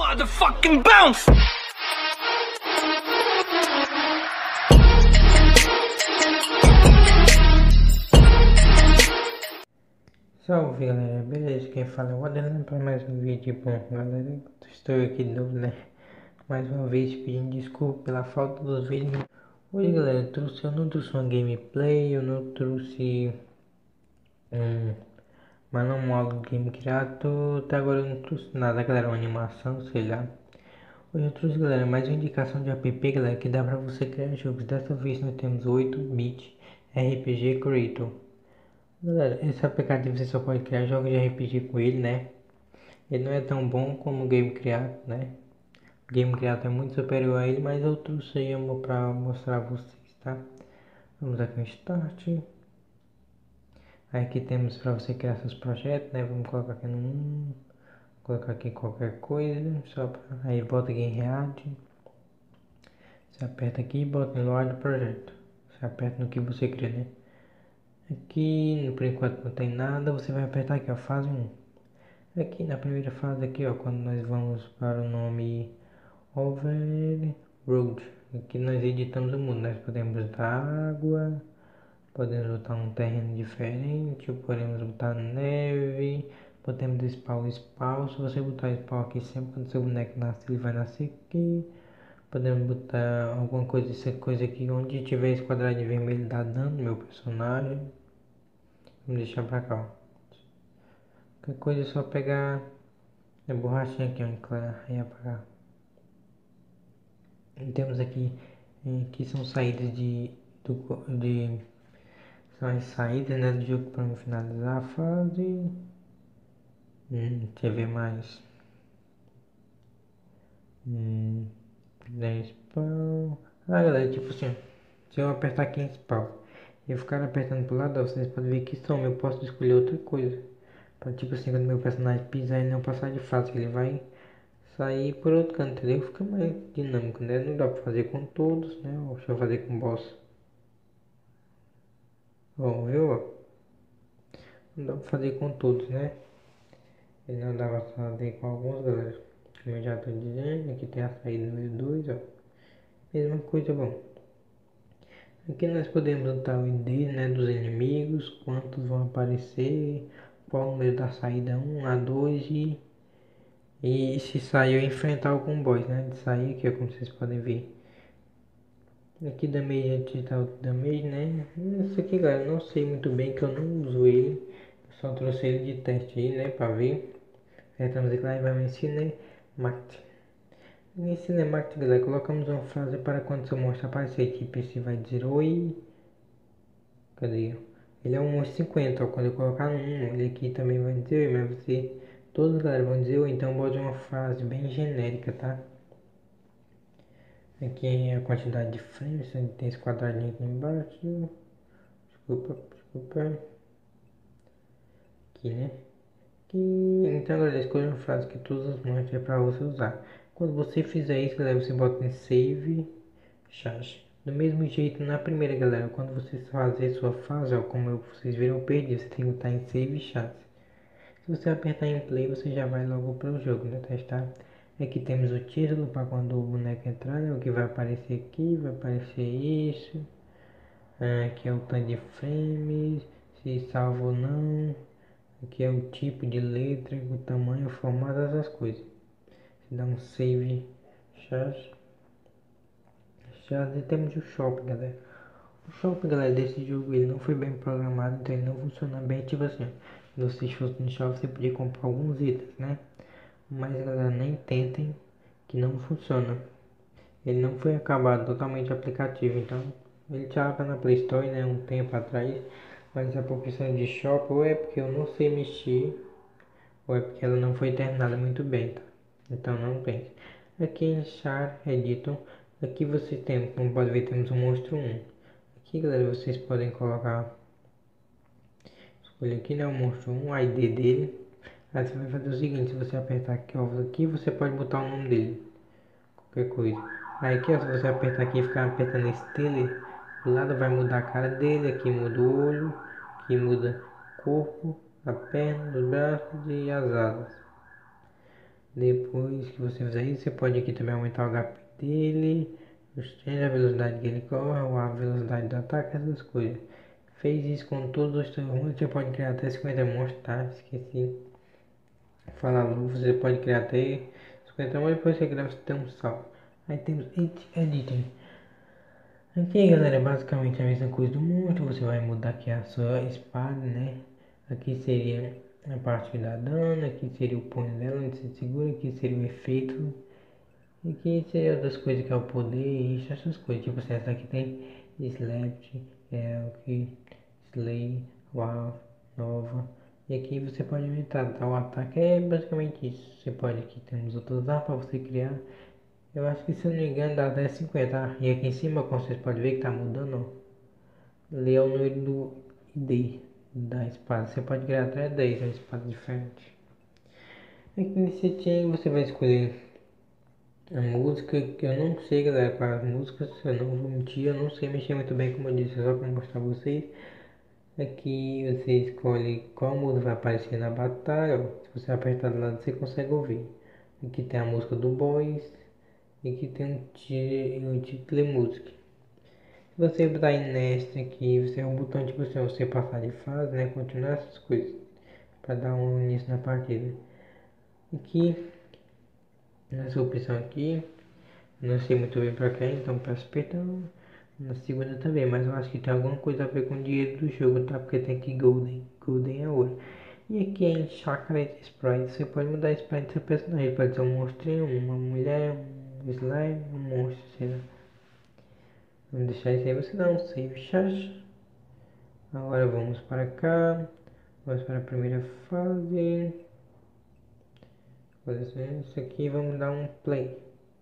motherfucking bounce! Salve galera, beleza? Quem fala é o Adelano para mais um vídeo. Bom galera, estou aqui de novo, né? Mais uma vez pedindo desculpa pela falta dos vídeos. Hoje galera, eu não trouxe uma gameplay, eu não trouxe manual do Game Creator, até agora eu não trouxe nada galera, uma animação, sei lá. Hoje eu trouxe galera, mais uma indicação de app galera, que dá pra você criar jogos. Dessa vez nós temos 8-bit RPG Creator. Galera, esse aplicativo você só pode criar jogos de RPG com ele, né? Ele não é tão bom como o Game Creator, né? O Game Creator é muito superior a ele, mas eu trouxe aí pra mostrar a vocês, tá? Vamos aqui no Start. Aqui temos para você criar seus projetos, né? Vamos colocar aqui no 1. Colocar aqui qualquer coisa, só pra... Aí bota aqui em React. Você aperta aqui e bota em Load Projeto. Você aperta no que você cria, né? Aqui, por enquanto não tem nada, você vai apertar aqui, ó, fase 1. Aqui na primeira fase aqui, ó, quando nós vamos para o nome Overroad, aqui nós editamos o mundo, nós podemos botar água, podemos botar um terreno diferente, podemos botar neve, podemos spawn, se você botar spawn aqui sempre quando seu boneco nasce, ele vai nascer aqui. Podemos botar alguma coisa, essa coisa aqui, onde tiver esse quadradinho vermelho dá dano no meu personagem. Vamos deixar pra cá, ó. Qualquer coisa é só pegar a borrachinha aqui, ó, e apagar. E temos aqui, aqui são saídas são as saídas, né, do jogo para finalizar a fase. Deixa eu ver mais. 10 spawn. Ah galera, tipo assim, se eu apertar aqui em spawn e eu ficar apertando pro lado, vocês podem ver que some, eu posso escolher outra coisa. Pra, tipo assim, quando meu personagem pisar ele não passar de fase, ele vai sair por outro canto, entendeu? Fica mais dinâmico, né? Não dá pra fazer com todos, né? Deixa eu fazer com o boss. Bom, viu? Não dá pra fazer com todos, né? Ele não dá pra fazer com alguns, galera. Como eu já tô dizendo, aqui tem a saída número 2, ó. Mesma coisa, bom. Aqui nós podemos botar o ID, né, dos inimigos, quantos vão aparecer, qual o número da saída 1, a 2 e se sair eu enfrentar algum boss, né? De sair aqui, ó, como vocês podem ver. Aqui damage, digital damage, né? Isso aqui, galera, não sei muito bem, que eu não uso ele. Só trouxe ele de teste aí, né? Pra ver. Estamos aqui lá e vai ensinar Market. No Cinemarket, galera, colocamos uma frase para quando seu monstro aparecer. Tipo, esse vai dizer oi. Cadê? Ele é um monstro 50, ó. Quando eu colocar no 1, ele aqui também vai dizer oi, mas você... Todos, galera, vão dizer oi, então bote uma frase bem genérica, tá? Aqui é a quantidade de frames, tem esse quadradinho aqui embaixo. Desculpa. Aqui, né? Então, galera, escolha uma frase que todos os monstros é para você usar. Quando você fizer isso, galera, você bota em Save Chat. Do mesmo jeito, na primeira, galera, quando você fazer sua fase, ó, como vocês viram, eu perdi, você tem que botar em Save Chat. Se você apertar em Play, você já vai logo para o jogo, né? Testar. Aqui temos o título para quando o boneco entrar, né? O que vai aparecer aqui, vai aparecer isso. Aqui é o tanto de frames, se salva ou não. Aqui é o tipo de letra, o tamanho, o formato, essas coisas. Se dá um save, chat. Já temos o shopping, galera. O shopping, galera, desse jogo ele não foi bem programado, então ele não funciona bem. Tipo assim, se você fosse no shopping, você podia comprar alguns itens, né? Mas, galera, nem tentem, que não funciona. Ele não foi acabado totalmente o aplicativo, então ele estava na Play Store, né, um tempo atrás. Mas a profissão de shopping ou é porque eu não sei mexer, ou é porque ela não foi terminada muito bem, tá? Então não pense. Aqui em Char Editor, aqui você tem, como pode ver, temos o monstro 1. Aqui, galera, vocês podem colocar, escolha aqui, né, o monstro 1, o ID dele. Aí você vai fazer o seguinte, se você apertar aqui, você pode botar o nome dele, qualquer coisa. Aí aqui, ó, se você apertar aqui e ficar apertando esse dele, do lado vai mudar a cara dele, aqui muda o olho, aqui muda o corpo, a perna, os braços e as asas. Depois que você fizer isso, você pode aqui também aumentar o HP dele, a velocidade que ele corre, a velocidade do ataque, essas coisas. Fez isso com todos os seus monstros, você pode criar até 50 monstros, tá? Esqueci. Falar logo, você pode criar até 50 monstros, depois você grava, você tem um salvo. Aí temos Editing. Aqui, galera, é basicamente a mesma coisa do monstro, você vai mudar aqui a sua espada, né? Aqui seria a parte que dá dano, aqui seria o punho dela, onde você segura, aqui seria o efeito. E aqui seria outras coisas que é o poder, isso, essas coisas. Tipo, essa aqui tem Slapped, Elk, Slay, Wow, Nova. E aqui você pode aumentar, tá? O ataque é basicamente isso. Você pode aqui, temos outras armas para você criar. Eu acho que se eu não me engano dá até 50, tá? E aqui em cima, como vocês podem ver que tá mudando, ó. Ali é o número do ID da espada. Você pode criar até 10 uma espada diferente. Aqui nesse setting você vai escolher a música, que eu não sei, galera, para as músicas, eu não vou mentir, eu não sei mexer muito bem, como eu disse, só para mostrar pra vocês. Aqui você escolhe qual música vai aparecer na batalha, ó. Se você apertar do lado você consegue ouvir. Aqui tem a música do Boys, e aqui tem um título music. Se você botar em nesta aqui, você é um botão tipo assim, você passar de fase, né, continuar essas coisas, para dar um início na partida. Aqui, nessa opção aqui, não sei muito bem para quem, então peço perdão. Na segunda também, mas eu acho que tem alguma coisa a ver com o dinheiro do jogo, tá? Porque tem aqui Golden, Golden é ouro. E aqui em Chocolate Sprite, você pode mudar a sprite do seu personagem. Pode ser um monstrinho, uma mulher, um slime, um monstro, sei lá. Vamos deixar isso aí, você dá um save chat. Agora vamos para cá. Vamos para a primeira fase. Fazer isso aqui, vamos dar um play.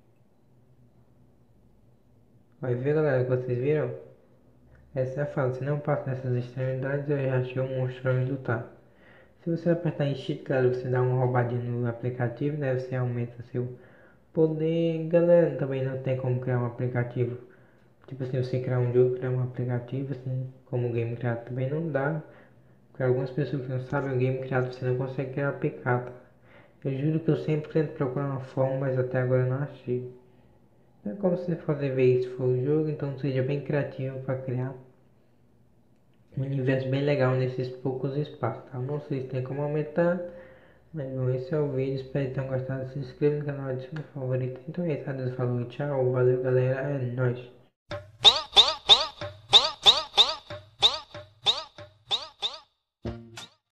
Vai ver, galera, que vocês viram? Essa é a fase. Se não passa nessas extremidades, eu já achei um monstro pra me lutar. Se você apertar em Shift, galera, você dá uma roubadinha no aplicativo, né? Você aumenta seu poder. Galera, também não tem como criar um aplicativo. Tipo assim, você criar um jogo, criar um aplicativo, assim, como o game criado também não dá. Porque algumas pessoas que não sabem, o game criado você não consegue criar APK, tá? Eu juro que eu sempre tento procurar uma forma, mas até agora eu não achei. É como você fazer ver isso for o jogo, então seja bem criativo para criar um universo bem legal nesses poucos espaços, tá? Não sei se tem como aumentar, mas bom, esse é o vídeo, espero que tenham gostado, se inscreva no canal, ative o favorito. Então é isso, adeus, falou, tchau, valeu galera, é nóis.